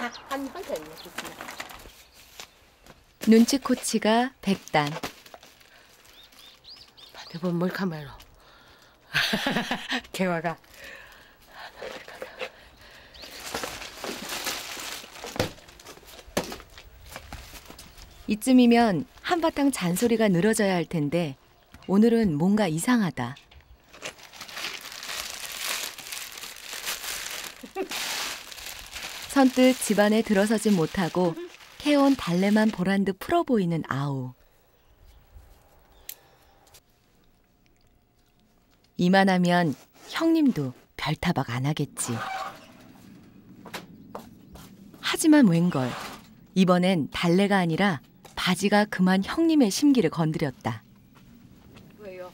한편 눈치코치가 100단. 대본 뭘 카메라. 개화가. 이쯤이면 한바탕 잔소리가 늘어져야 할 텐데 오늘은 뭔가 이상하다. 선뜻 집안에 들어서진 못하고 캐온 달래만 보란 듯 풀어 보이는 아우. 이만하면 형님도 별타박 안 하겠지. 하지만 웬걸, 이번엔 달래가 아니라 바지가 그만 형님의 심기를 건드렸다. 왜요?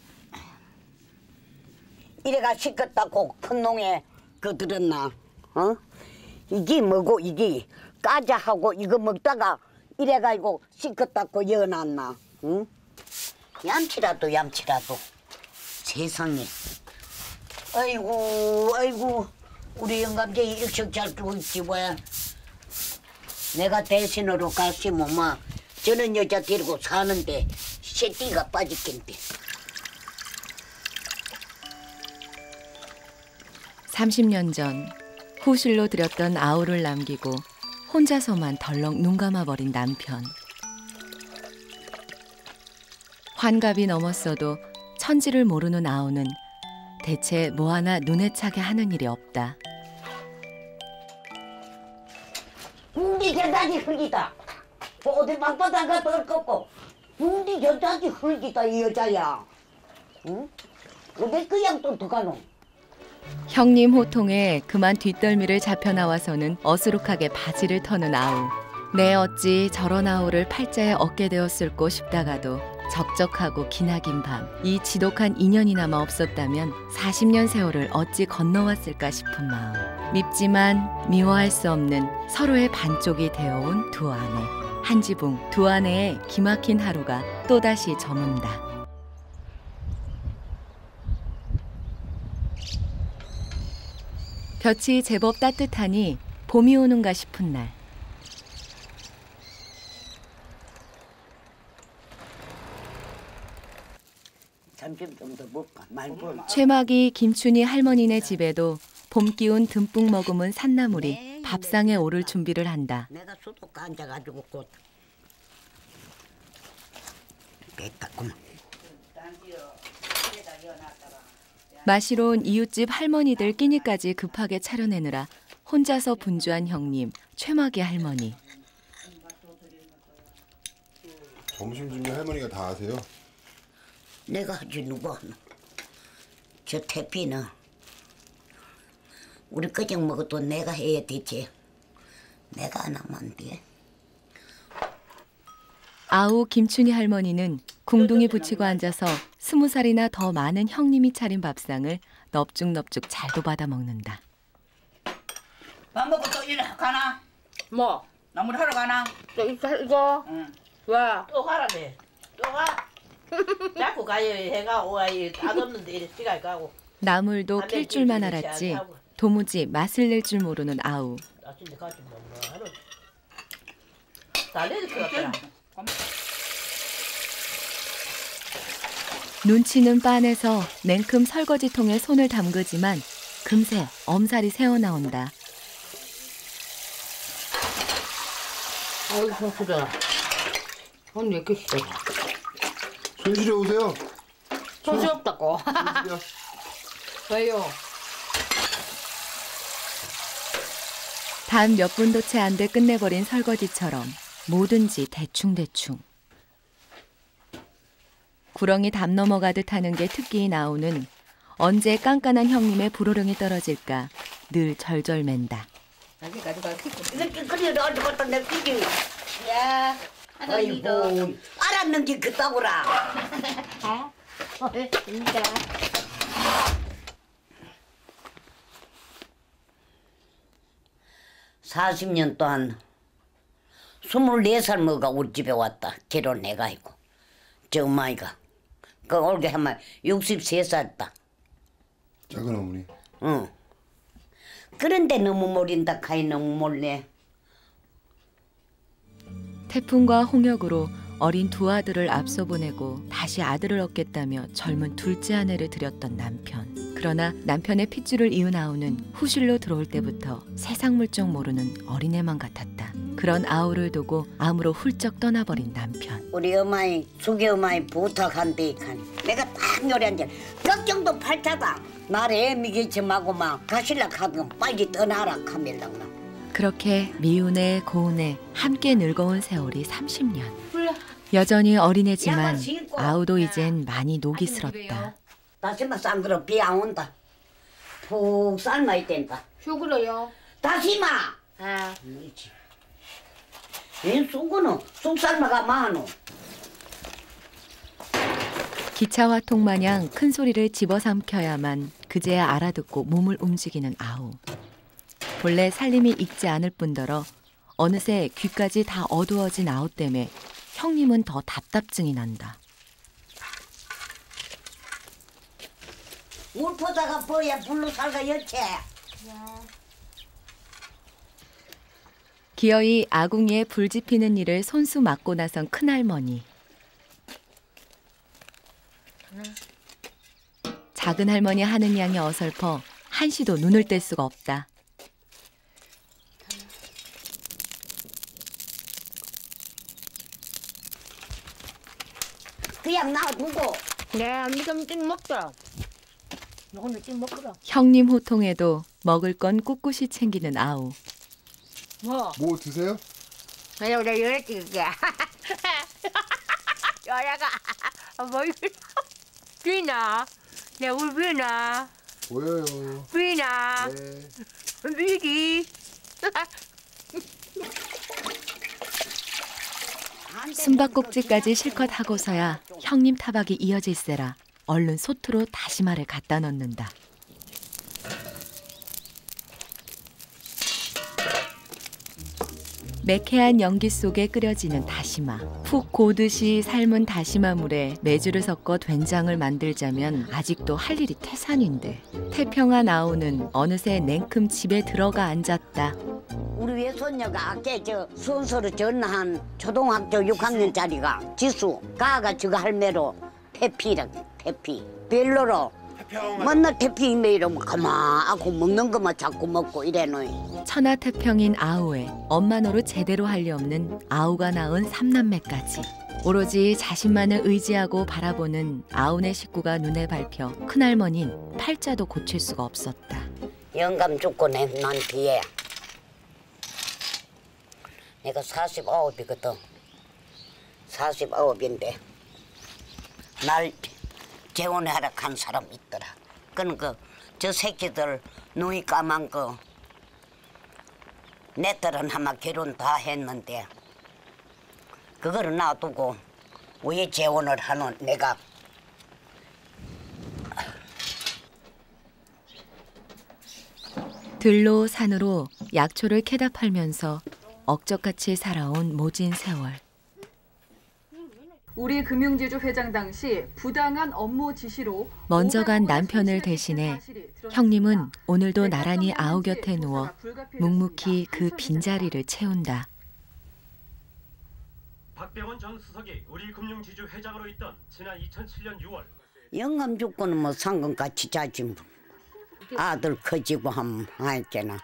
이래가 시켰다고 큰 농에 그 들었나? 어? 이게 뭐고 이게 까자하고 이거 먹다가 이래가지고 시켰다고 여놨나? 응? 얌치라도 세상에. 아이고 우리 영감제 일식 잘 두고 있지 뭐야. 내가 대신으로 갔으면 막 저런 여자 데리고 사는데 새끼가 빠졌겠대. 30년 전 후실로 들였던 아우를 남기고 혼자서만 덜렁 눈 감아버린 남편. 환갑이 넘었어도 천지를 모르는 아우는 대체 뭐 하나 눈에 차게 하는 일이 없다. 니 견다지 흙이다. 어디 방바닥가 덜 꺾고 니 견다지 흙이다 이 여자야. 응? 왜 그냥 또 들어가노? 형님 호통에 그만 뒷덜미를 잡혀 나와서는 어수룩하게 바지를 터는 아우. 내 어찌 저런 아우를 팔자에 얻게 되었을꼬 싶다가도 적적하고 기나긴 밤, 이 지독한 인연이나마 없었다면 40년 세월을 어찌 건너왔을까 싶은 마음. 밉지만 미워할 수 없는 서로의 반쪽이 되어온 두 아내. 한 지붕 두 아내의 기막힌 하루가 또다시 저문다. 볕이 제법 따뜻하니 봄이 오는가 싶은 날. 점심 좀 더 먹까 말벌. 최막이 김춘희 할머니네 집에도 봄 기운 듬뿍 머금은 산나물이 밥상에 오를 준비를 한다. 내가 수도가 앉아가지고 곧 뺐다구만. 마시러 온 이웃집 할머니들 끼니까지 급하게 차려내느라 혼자서 분주한 형님, 최막이 할머니. 점심 준비 할머니가 다 하세요? 내가 하지 누가 하나. 저 태피는 우리 그냥 먹어도 내가 해야 되지. 내가 안 하면 안 돼. 아우 김춘희 할머니는 궁둥이 붙이고 앉아서 20살이나 더 많은 형님이 차린 밥상을 넙죽넙죽 잘도 받아 먹는다. 밥 먹고 또 일 가나? 뭐? 나물 하러 가나? 이거? 응. 왜? 또 가라며. 또 가. 자꾸 가요. 해가 오아이 맛없는데 이래 시간 가고. 나물도 캘 줄만 알았지 도무지 맛을 낼 줄 모르는 아우. 아침에 가지 뭐 하러. 달래도 그렇더라. 눈치는 빤해서 냉큼 설거지통에 손을 담그지만 금세 엄살이 새어나온다. 아이고 손수저. 손 왜 이렇게 세? 손실해 오세요. 손이 없다고. 손실이요. 왜요? 단 몇 분도 채 안 돼 끝내버린 설거지처럼 뭐든지 대충대충. 구렁이 담 넘어가듯 하는 게 특기인 아우는 언제 깐깐한 형님의 불호령이 떨어질까 늘 절절맨다. 이렇게 그래 어디부터 내 피기. 야. 아이고 알았는지 그따구라. 진짜. 40년 동안 24살 먹어 우리 집에 왔다. 결혼해가지고. 저 엄마이가. 그 올게 하면 63살이다. 작은 어머니. 응. 그런데 너무 모른다 카이 너무 몰래. 태풍과 홍역으로 어린 두 아들을 앞서 보내고 다시 아들을 얻겠다며 젊은 둘째 아내를 들였던 남편. 그러나 남편의 핏줄을 이은 아우는 후실로 들어올 때부터 세상 물정 모르는 어린애만 같았다. 그런 아우를 두고 암으로 훌쩍 떠나버린 남편. 우리 어머니 수기 어머니 부탁한데 내가 딱 요리한데 걱정도 팔자다. 나를 미기침하고 막 가실라 하면 빨리 떠나라 카밀랑나. 그렇게 미운애 고운애 함께 늙어온 세월이 30년. 여전히 어린애지만 아우도 이젠 많이 녹이 슬었다. 다시마 싼 거로 비 안 온다. 푹 삶아야 된다. 휴그래요. 다시마. 아. 뭐지? 웬 쑥은 쑥 삶아가 많어. 기차화통 마냥 큰 소리를 집어삼켜야만 그제야 알아듣고 몸을 움직이는 아우. 본래 살림이 익지 않을 뿐더러 어느새 귀까지 다 어두워진 아우 때문에 형님은 더 답답증이 난다. 물 퍼다가 버야 불로 살가 여채. 기어이 아궁이에 불 지피는 일을 손수 맡고 나선 큰할머니. 작은 할머니 하는 양이 어설퍼 한시도 눈을 뗄 수가 없다. 그냥 놔두고. 네, 이거 좀 먹자. 이거는 좀 먹으라. 형님 호통에도 먹을 건 꿋꿋이 챙기는 아우. 뭐? 뭐 드세요? 내가 열에 찍을게. 여야가 뭐 이거 비나? 내 우리 비나? 보여요. 비나? 네. 비기. 숨바꼭질까지 실컷 하고서야 형님 타박이 이어질세라 얼른 소투로 다시마를 갖다 넣는다. 매캐한 연기 속에 끓여지는 다시마. 푹 고듯이 삶은 다시마물에 매주를 섞어 된장을 만들자면 아직도 할 일이 태산인데 태평한 아우는 어느새 냉큼 집에 들어가 앉았다. 우리 외손녀가 아까 저 순서로 전한 초등학교 6학년짜리가 지수 가가 저거 할매로 태피라 태피 별로로 맨날 태피 이메이로 가만하고 먹는 것만 자꾸 먹고 이래노이. 천하태평인 아우에 엄마 노릇 제대로 할 리 없는 아우가 낳은 삼남매까지 오로지 자신만을 의지하고 바라보는 아우네 식구가 눈에 밟혀 큰할머니는 팔자도 고칠 수가 없었다. 영감 죽고 난 뒤에 내가 49이거든. 49인데 날 재혼하러 간 사람 있더라. 그러니까 저 새끼들 눈이 까만 거 내 딸은 아마 결혼 다 했는데 그거를 놔두고 왜 재혼을 하는 내가. 들로 산으로 약초를 캐다 팔면서 억적같이 살아온 모진 세월. 우리 금융지주 회장 당시 부당한 업무 지시로 먼저 간 남편을 대신해 형님은 오늘도 나란히 아우 곁에 누워 묵묵히 그 빈자리를 채운다. 박병원 전 수석이 우리 금융지주 회장으로 있던 지난 2007년 6월 영감 죽고는 뭐 상금같이 자지 뭐. 아들 커지고 하면 알겠나.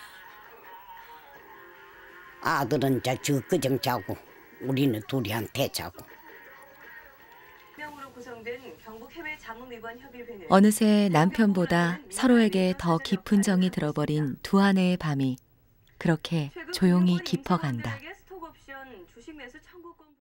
아들은 저 그정 자고 우리는 둘이한테 자고. 어느새 남편보다 서로에게 더 깊은 정이 들어버린 두 아내의 밤이 그렇게 조용히 깊어간다.